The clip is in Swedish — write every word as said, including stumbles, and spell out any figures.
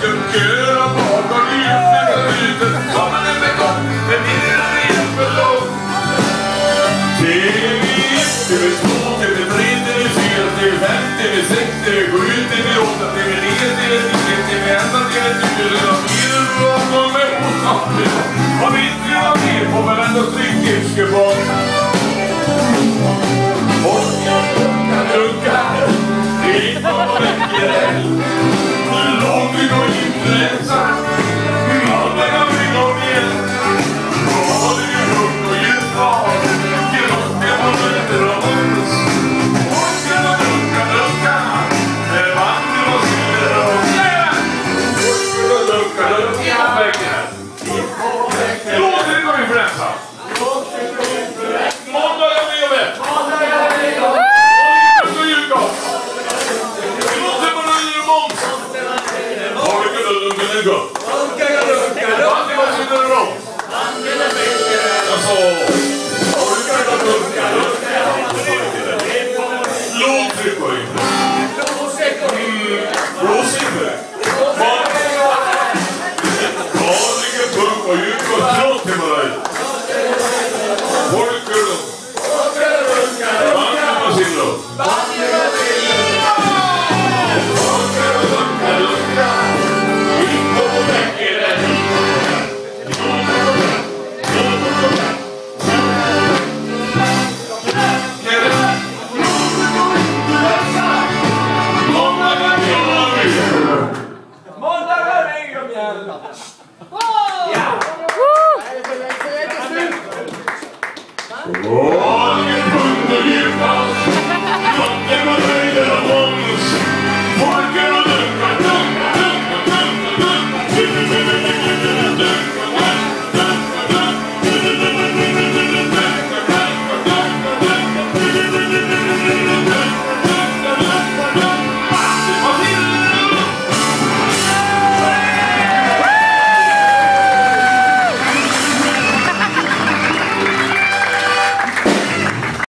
en köra bakom ljuset och lyset. Som en övergång, men vinner är för långt. T V ett, T V två, T V tre, T V fyra, T V fem, T V sex, T V sju, T V åtta, T V nio, T V tio, T V elva, T V tjugo, T V fyra, med osamtidigt. Om inte jag med får väl ändå stryk på. Och jag lunkar, det är bara veckor eld. Långt vi går inte ensam, alla kan vi gå med. Vad är det lugnt och djupt av, grått med på möter och hos. Och jag lunkar, lunkar, det vandrar och syder och yeah! Och lunkar, lunkar, veckor. Låt det gå influensa. Måndag är med och med. Och så julka. Låt det bara göra måns. Har du kunnat lunka nu gå? Vad är det som är bra? Alltså, har du kunnat lunka? Låt det gå in. Blåsiver. Vanliga punk och djup och trott till mig. Folkkulum. Bandet på sin låt. Folkkulum, lunka. Inte på bäcken. Måndag är det. Måndag är det.